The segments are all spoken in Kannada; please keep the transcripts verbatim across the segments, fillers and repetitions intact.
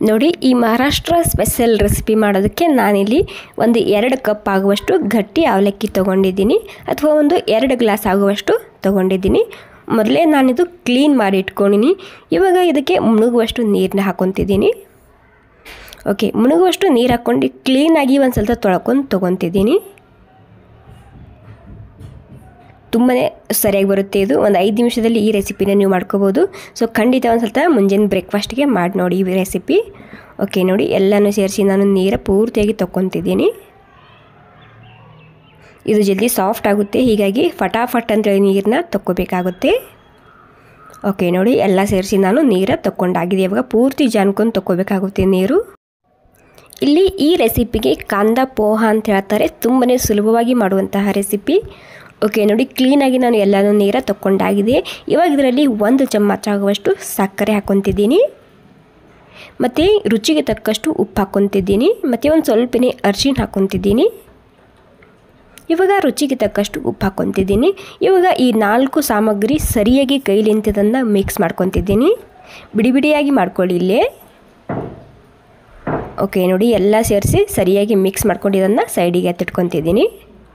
ನೋಡಿ ಈ ಮಹಾರಾಷ್ಟ್ರ ಸ್ಪೆಷಲ್ ರೆಸಿಪಿ ಮಾಡೋದಕ್ಕೆ ನಾನಿಲ್ಲಿ ಒಂದು ಎರಡು ಕಪ್ ಆಗುವಷ್ಟು ಗಟ್ಟಿ ಅವಲಕ್ಕಿ ತೊಗೊಂಡಿದ್ದೀನಿ ಅಥವಾ ಒಂದು ಎರಡು ಗ್ಲಾಸ್ ಆಗುವಷ್ಟು ತೊಗೊಂಡಿದ್ದೀನಿ. ಮೊದಲೇ ನಾನಿದು ಕ್ಲೀನ್ ಮಾಡಿ ಇಟ್ಕೊಂಡಿನಿ. ಇವಾಗ ಇದಕ್ಕೆ ಮುಳುಗುವಷ್ಟು ನೀರನ್ನ ಹಾಕ್ಕೊತಿದ್ದೀನಿ. ಓಕೆ, ಮುಳುಗುವಷ್ಟು ನೀರು ಹಾಕ್ಕೊಂಡು ಕ್ಲೀನಾಗಿ ಒಂದು ಸ್ವಲ್ಪ ತೊಳ್ಕೊಂಡು ತೊಗೊತಿದ್ದೀನಿ. ತುಂಬಾ ಸರಿಯಾಗಿ ಬರುತ್ತೆ ಇದು. ಒಂದು ಐದು ನಿಮಿಷದಲ್ಲಿ ಈ ರೆಸಿಪಿನ ನೀವು ಮಾಡ್ಕೋಬೋದು. ಸೊ ಖಂಡಿತ ಒಂದು ಸ್ವಲ್ಪ ಮುಂಜಾನೆ ಬ್ರೇಕ್ಫಾಸ್ಟ್ಗೆ ಮಾಡಿ ನೋಡಿ ಈ ರೆಸಿಪಿ. ಓಕೆ ನೋಡಿ, ಎಲ್ಲನೂ ಸೇರಿಸಿ ನಾನು ನೀರು ಪೂರ್ತಿಯಾಗಿ ತೊಗೊತಿದ್ದೀನಿ. ಇದು ಜಲ್ದಿ ಸಾಫ್ಟ್ ಆಗುತ್ತೆ, ಹೀಗಾಗಿ ಫಟಾಫಟ್ ಅಂತೇಳಿ ನೀರನ್ನ ತೊಗೋಬೇಕಾಗುತ್ತೆ. ಓಕೆ ನೋಡಿ, ಎಲ್ಲ ಸೇರಿಸಿ ನಾನು ನೀರು ತೊಗೊಂಡಾಗಿದೆ. ಇವಾಗ ಪೂರ್ತಿ ಜಾನ್ಕೊಂಡು ತೊಗೋಬೇಕಾಗುತ್ತೆ ನೀರು. ಇಲ್ಲಿ ಈ ರೆಸಿಪಿಗೆ ಕಾಂದ ಪೋಹ ಅಂತ ಹೇಳ್ತಾರೆ. ತುಂಬಾ ಸುಲಭವಾಗಿ ಮಾಡುವಂತಹ ರೆಸಿಪಿ. ಓಕೆ ನೋಡಿ, ಕ್ಲೀನಾಗಿ ನಾನು ಎಲ್ಲನೂ ನೀರು ತೊಗೊಂಡಾಗಿದೆ. ಇವಾಗ ಇದರಲ್ಲಿ ಒಂದು ಚಮಚ ಆಗುವಷ್ಟು ಸಕ್ಕರೆ ಹಾಕ್ಕೊತಿದ್ದೀನಿ. ಮತ್ತು ರುಚಿಗೆ ತಕ್ಕಷ್ಟು ಉಪ್ಪು ಹಾಕ್ಕೊತಿದ್ದೀನಿ. ಮತ್ತು ಒಂದು ಸ್ವಲ್ಪನೇ ಅರಿಶಿಣ ಹಾಕ್ಕೊತಿದ್ದೀನಿ. ಇವಾಗ ರುಚಿಗೆ ತಕ್ಕಷ್ಟು ಉಪ್ಪು ಹಾಕ್ಕೊತಿದ್ದೀನಿ. ಇವಾಗ ಈ ನಾಲ್ಕು ಸಾಮಗ್ರಿ ಸರಿಯಾಗಿ ಕೈಲಿಂತದನ್ನು ಮಿಕ್ಸ್ ಮಾಡ್ಕೊತಿದ್ದೀನಿ. ಬಿಡಿ ಬಿಡಿಯಾಗಿ ಮಾಡ್ಕೊಳ್ಳಿ ಇಲ್ಲೇ. ಓಕೆ ನೋಡಿ, ಎಲ್ಲ ಸೇರಿಸಿ ಸರಿಯಾಗಿ ಮಿಕ್ಸ್ ಮಾಡ್ಕೊಂಡಿದ್ದನ್ನು ಸೈಡಿಗೆ ಎತ್ತಿಟ್ಕೊತಿದ್ದೀನಿ.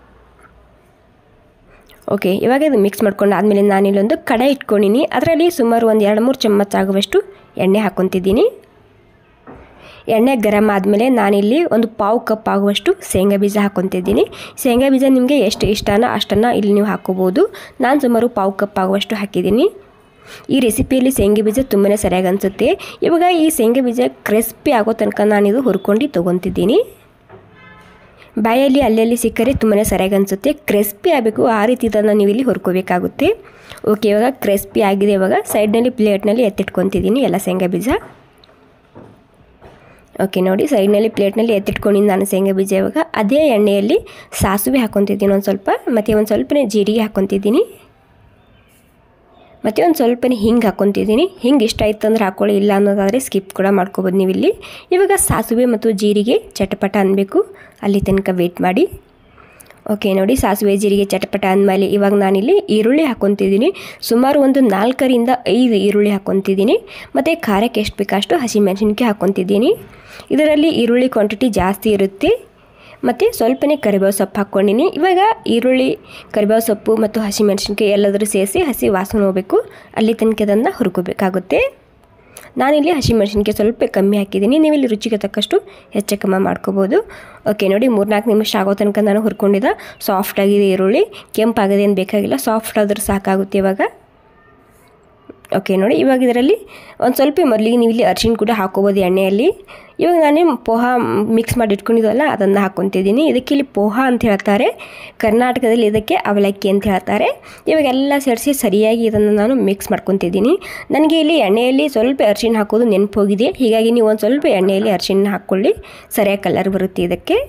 ಓಕೆ, ಇವಾಗ ಇದು ಮಿಕ್ಸ್ ಮಾಡ್ಕೊಂಡು ಆದಮೇಲೆ ನಾನಿಲ್ಲೊಂದು ಕಡಾಯಿ ಇಟ್ಕೊಂಡಿನಿ. ಅದರಲ್ಲಿ ಸುಮಾರು ಒಂದು ಎರಡು ಮೂರು ಚಮಚ ಆಗುವಷ್ಟು ಎಣ್ಣೆ ಹಾಕ್ಕೊತಿದ್ದೀನಿ. ಎಣ್ಣೆ ಗರಮ್ ಆದಮೇಲೆ ನಾನಿಲ್ಲಿ ಒಂದು ಪಾವು ಕಪ್ ಆಗುವಷ್ಟು ಶೇಂಗಾ ಬೀಜ ಹಾಕ್ಕೊತಿದ್ದೀನಿ. ಶೇಂಗಾ ಬೀಜ ನಿಮಗೆ ಎಷ್ಟು ಇಷ್ಟನೋ ಅಷ್ಟನ್ನು ಇಲ್ಲಿ ನೀವು ಹಾಕ್ಕೋಬೋದು. ನಾನು ಸುಮಾರು ಪಾವು ಕಪ್ ಆಗುವಷ್ಟು ಹಾಕಿದ್ದೀನಿ. ಈ ರೆಸಿಪಿಯಲ್ಲಿ ಶೇಂಗಾ ಬೀಜ ತುಂಬಾ ಸರಿಯಾಗಿ ಅನಿಸುತ್ತೆ. ಇವಾಗ ಈ ಶೇಂಗಾ ಬೀಜ ಕ್ರಿಸ್ಪಿ ಆಗೋ ತನಕ ನಾನಿದು ಹುರ್ಕೊಂಡು ತೊಗೊತಿದ್ದೀನಿ. ಬಾಯಲ್ಲಿ ಅಲ್ಲಲ್ಲಿ ಸಿಕ್ಕರೆ ತುಂಬಾ ಸರಿಯಾಗಿ ಅನಿಸುತ್ತೆ. ಕ್ರಿಸ್ಪಿ ಆಗಬೇಕು, ಆ ರೀತಿ ಇದನ್ನು ನೀವು ಇಲ್ಲಿ ಹುರ್ಕೋಬೇಕಾಗುತ್ತೆ. ಓಕೆ, ಇವಾಗ ಕ್ರಿಸ್ಪಿ ಆಗಿದೆ. ಇವಾಗ ಸೈಡ್ನಲ್ಲಿ ಪ್ಲೇಟ್ನಲ್ಲಿ ಎತ್ತಿಟ್ಕೊತಿದ್ದೀನಿ ಎಲ್ಲ ಶೇಂಗಾ ಬೀಜ. ಓಕೆ ನೋಡಿ, ಸೈಡ್ನಲ್ಲಿ ಪ್ಲೇಟ್ನಲ್ಲಿ ಎತ್ತಿಟ್ಕೊಂಡಿದ್ದು ನಾನು ಶೇಂಗಾ ಬೀಜ. ಇವಾಗ ಅದೇ ಎಣ್ಣೆಯಲ್ಲಿ ಸಾಸಿವೆ ಹಾಕ್ಕೊತಿದ್ದೀನಿ ಒಂದು ಸ್ವಲ್ಪ, ಮತ್ತು ಒಂದು ಸ್ವಲ್ಪನೇ ಜೀರಿಗೆ ಹಾಕ್ಕೊತಿದ್ದೀನಿ, ಮತ್ತು ಒಂದು ಸ್ವಲ್ಪನೇ ಹಿಂಗೆ ಹಾಕ್ಕೊತಿದ್ದೀನಿ. ಹಿಂಗೆ ಇಷ್ಟ ಆಯ್ತು ಅಂದ್ರೆ ಹಾಕ್ಕೊಳ್ಳಿ, ಇಲ್ಲ ಅನ್ನೋದಾದರೆ ಸ್ಕಿಪ್ ಕೂಡ ಮಾಡ್ಕೊಬೋದು ನೀವು ಇಲ್ಲಿ. ಇವಾಗ ಸಾಸಿವೆ ಮತ್ತು ಜೀರಿಗೆ ಚಟಪಟ ಅನ್ನಬೇಕು, ಅಲ್ಲಿ ತನಕ ವೇಟ್ ಮಾಡಿ. ಓಕೆ ನೋಡಿ, ಸಾಸಿವೆ ಜೀರಿಗೆ ಚಟಪಟ ಅಂದಮೇಲೆ ಇವಾಗ ನಾನಿಲ್ಲಿ ಈರುಳ್ಳಿ ಹಾಕ್ಕೊತಿದ್ದೀನಿ. ಸುಮಾರು ಒಂದು ನಾಲ್ಕರಿಂದ ಐದು ಈರುಳ್ಳಿ ಹಾಕ್ಕೊತಿದ್ದೀನಿ. ಮತ್ತು ಖಾರಕ್ಕೆ ಎಷ್ಟು ಬೇಕಷ್ಟು ಹಸಿಮೆಣಸಿನ್ಕಾಯಿ ಹಾಕ್ಕೊತಿದ್ದೀನಿ. ಇದರಲ್ಲಿ ಈರುಳ್ಳಿ ಕ್ವಾಂಟಿಟಿ ಜಾಸ್ತಿ ಇರುತ್ತೆ. ಮತ್ತು ಸ್ವಲ್ಪನೇ ಕರಿಬೇವು ಸೊಪ್ಪು ಹಾಕ್ಕೊಂಡಿನಿ. ಇವಾಗ ಈರುಳ್ಳಿ, ಕರಿಬೇವು ಸೊಪ್ಪು ಮತ್ತು ಹಸಿಮೆಣಸಿನ್ಕಾಯಿ ಎಲ್ಲದರೂ ಸೇರಿಸಿ ಹಸಿ ವಾಸನೆ ಹೋಗಬೇಕು, ಅಲ್ಲಿ ತನಕ ಅದನ್ನು ಹುರ್ಕೋಬೇಕಾಗುತ್ತೆ. ನಾನಿಲ್ಲಿ ಹಸಿಮೆಣಸಿನ್ಕಾಯಿ ಸ್ವಲ್ಪ ಕಮ್ಮಿ ಹಾಕಿದ್ದೀನಿ. ನೀವು ಇಲ್ಲಿ ರುಚಿಗೆ ತಕ್ಕಷ್ಟು ಹೆಚ್ಚು ಕಮ್ಮಿ ಮಾಡ್ಕೋಬೋದು. ಓಕೆ ನೋಡಿ, ಮೂರ್ನಾಲ್ಕು ನಿಮಿಷ ಆಗೋ ತನಕ ನಾನು ಹುರ್ಕೊಂಡಿದ್ದ ಸಾಫ್ಟ್ ಆಗಿದೆ ಈರುಳ್ಳಿ. ಕೆಂಪಾಗಿದೆ ಏನು ಬೇಕಾಗಿಲ್ಲ, ಸಾಫ್ಟ್ ಆದರೂ ಸಾಕಾಗುತ್ತೆ ಇವಾಗ. ಓಕೆ ನೋಡಿ, ಇವಾಗ ಇದರಲ್ಲಿ ಒಂದು ಸ್ವಲ್ಪ ಮೊದಲಿಗೆ ನೀವು ಇಲ್ಲಿ ಅರಿಶಿಣ ಕೂಡ ಹಾಕ್ಕೋಬೋದು ಎಣ್ಣೆಯಲ್ಲಿ. ಇವಾಗ ನಾನೇ ಪೋಹ ಮಿಕ್ಸ್ ಮಾಡಿ ಇಟ್ಕೊಂಡಿದ್ವಲ್ಲ ಅದನ್ನು ಹಾಕ್ಕೊತಿದ್ದೀನಿ. ಇದಕ್ಕೆ ಇಲ್ಲಿ ಪೋಹ ಅಂತ ಹೇಳ್ತಾರೆ, ಕರ್ನಾಟಕದಲ್ಲಿ ಇದಕ್ಕೆ ಅವಲಕ್ಕಿ ಅಂತ ಹೇಳ್ತಾರೆ. ಇವಾಗ ಎಲ್ಲ ಸೇರಿಸಿ ಸರಿಯಾಗಿ ಇದನ್ನು ನಾನು ಮಿಕ್ಸ್ ಮಾಡ್ಕೊತಿದ್ದೀನಿ. ನನಗೆ ಇಲ್ಲಿ ಎಣ್ಣೆಯಲ್ಲಿ ಸ್ವಲ್ಪ ಅರಿಶಿಣ ಹಾಕೋದು ನೆನಪು ಹೋಗಿದೆ, ಹೀಗಾಗಿ ನೀವು ಒಂದು ಸ್ವಲ್ಪ ಎಣ್ಣೆಯಲ್ಲಿ ಅರಿಶಿಣ ಹಾಕ್ಕೊಳ್ಳಿ, ಸರಿಯಾಗಿ ಕಲರ್ ಬರುತ್ತೆ ಇದಕ್ಕೆ.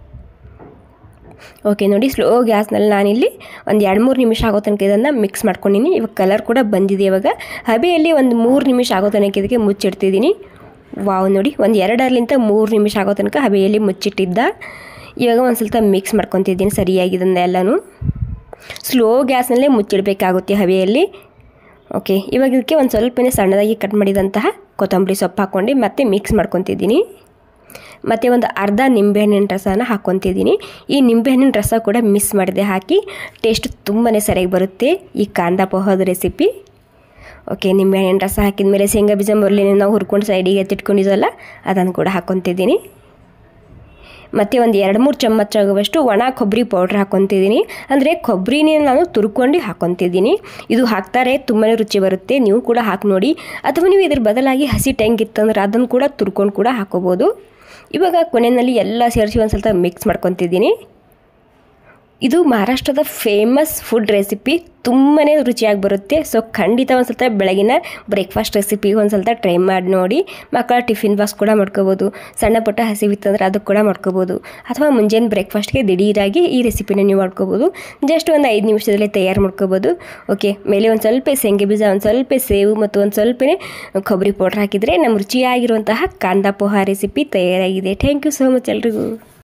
ಓಕೆ ನೋಡಿ, ಸ್ಲೋ ಗ್ಯಾಸ್ನಲ್ಲಿ ನಾನಿಲ್ಲಿ ಒಂದು ಎರಡು ಮೂರು ನಿಮಿಷ ಆಗೋ ತನಕ ಇದನ್ನು ಮಿಕ್ಸ್ ಮಾಡ್ಕೊಂಡಿನಿ. ಇವಾಗ ಕಲರ್ ಕೂಡ ಬಂದಿದೆ. ಇವಾಗ ಹಬೆಯಲ್ಲಿ ಒಂದು ಮೂರು ನಿಮಿಷ ಆಗೋ ತನಕ ಇದಕ್ಕೆ ಮುಚ್ಚಿಡ್ತಿದ್ದೀನಿ. ವಾವ್ ನೋಡಿ, ಒಂದು ಎರಡರಲ್ಲಿಂದ ಮೂರು ನಿಮಿಷ ಆಗೋ ತನಕ ಹಬೆಯಲ್ಲಿ ಮುಚ್ಚಿಟ್ಟಿದ್ದ. ಇವಾಗ ಒಂದು ಸ್ವಲ್ಪ ಮಿಕ್ಸ್ ಮಾಡ್ಕೊತಿದ್ದೀನಿ ಸರಿಯಾಗಿ ಇದನ್ನೆಲ್ಲನೂ. ಸ್ಲೋ ಗ್ಯಾಸ್ನಲ್ಲೇ ಮುಚ್ಚಿಡಬೇಕಾಗುತ್ತೆ ಹಬೆಯಲ್ಲಿ. ಓಕೆ, ಇವಾಗ ಇದಕ್ಕೆ ಒಂದು ಸ್ವಲ್ಪನೇ ಸಣ್ಣದಾಗಿ ಕಟ್ ಮಾಡಿದಂತಹ ಕೊತ್ತಂಬರಿ ಸೊಪ್ಪು ಹಾಕ್ಕೊಂಡು ಮತ್ತೆ ಮಿಕ್ಸ್ ಮಾಡ್ಕೊತಿದ್ದೀನಿ. ಮತ್ತು ಒಂದು ಅರ್ಧ ನಿಂಬೆಹಣ್ಣಿನ ರಸನ ಹಾಕ್ಕೊತಿದ್ದೀನಿ. ಈ ನಿಂಬೆಹಣ್ಣಿನ ರಸ ಕೂಡ ಮಿಸ್ ಮಾಡಿದೆ ಹಾಕಿ, ಟೇಸ್ಟ್ ತುಂಬಾ ಸರಿಯಾಗಿ ಬರುತ್ತೆ ಈ ಕಾಂದ ಪೋಹದ ರೆಸಿಪಿ. ಓಕೆ, ನಿಂಬೆಹಣ್ಣಿನ ರಸ ಹಾಕಿದ ಮೇಲೆ ಶೇಂಗಾ ಬೀಜ ಮೊದಲೇ ನಾವು ಹುರ್ಕೊಂಡು ಸೈಡಿಗೆ ಎತ್ತಿಟ್ಕೊಂಡಿದ್ವಲ್ಲ ಅದನ್ನು ಕೂಡ ಹಾಕ್ಕೊತಿದ್ದೀನಿ. ಮತ್ತು ಒಂದು ಎರಡು ಮೂರು ಚಮಚ ಆಗುವಷ್ಟು ಒಣ ಕೊಬ್ಬರಿ ಪೌಡ್ರ್ ಹಾಕ್ಕೊತಿದ್ದೀನಿ. ಅಂದರೆ ಕೊಬ್ಬರಿನೇ ನಾನು ತುರ್ಕೊಂಡು ಹಾಕ್ಕೊತಿದ್ದೀನಿ. ಇದು ಹಾಕ್ತಾರೆ ತುಂಬಾ ರುಚಿ ಬರುತ್ತೆ, ನೀವು ಕೂಡ ಹಾಕಿ ನೋಡಿ. ಅಥವಾ ನೀವು ಇದ್ರ ಬದಲಾಗಿ ಹಸಿ ಟೆಂಗ್ ಇತ್ತಂದ್ರೆ ಅದನ್ನು ಕೂಡ ತುರ್ಕೊಂಡು ಕೂಡ ಹಾಕ್ಕೋಬೋದು. ಇವಾಗ ಕೊನೆಯಲ್ಲಿ ಎಲ್ಲ ಸೇರಿಸಿ ಒಂದು ಸ್ವಲ್ಪ ಮಿಕ್ಸ್ ಮಾಡ್ಕೊತಿದ್ದೀನಿ. ಇದು ಮಹಾರಾಷ್ಟ್ರದ ಫೇಮಸ್ ಫುಡ್ ರೆಸಿಪಿ, ತುಂಬಾ ರುಚಿಯಾಗಿ ಬರುತ್ತೆ. ಸೊ ಖಂಡಿತ ಒಂದು ಸ್ವಲ್ಪ ಬೆಳಗಿನ ಬ್ರೇಕ್ಫಾಸ್ಟ್ ರೆಸಿಪಿ ಒಂದು ಸ್ವಲ್ಪ ಟ್ರೈ ಮಾಡಿ ನೋಡಿ. ಮಕ್ಕಳ ಟಿಫಿನ್ ಬಾಕ್ಸ್ ಕೂಡ ಮಾಡ್ಕೋಬೋದು, ಸಣ್ಣ ಪುಟ್ಟ ಹಸಿವಿತ್ತಂದ್ರೆ ಅದಕ್ಕೆ ಕೂಡ ಮಾಡ್ಕೋಬೋದು. ಅಥವಾ ಮುಂಜಾನೆ ಬ್ರೇಕ್ಫಾಸ್ಟ್ಗೆ ದಿಢೀರಾಗಿ ಈ ರೆಸಿಪಿನ ನೀವು ಮಾಡ್ಕೋಬೋದು. ಜಸ್ಟ್ ಒಂದು ಐದು ನಿಮಿಷದಲ್ಲಿ ತಯಾರು ಮಾಡ್ಕೋಬೋದು. ಓಕೆ, ಮೇಲೆ ಒಂದು ಸ್ವಲ್ಪ ಶೇಂಗಾ ಬೀಜ, ಒಂದು ಸ್ವಲ್ಪ ಸೇವು ಮತ್ತು ಒಂದು ಸ್ವಲ್ಪನೇ ಕೊಬ್ಬರಿ ಪೌಡ್ರ್ ಹಾಕಿದರೆ ನಮ್ಮ ರುಚಿಯಾಗಿರುವಂತಹ ಕಾಂದ ಪೋಹ ರೆಸಿಪಿ ತಯಾರಾಗಿದೆ. ಥ್ಯಾಂಕ್ ಯು ಸೋ ಮಚ್ ಎಲ್ರಿಗೂ.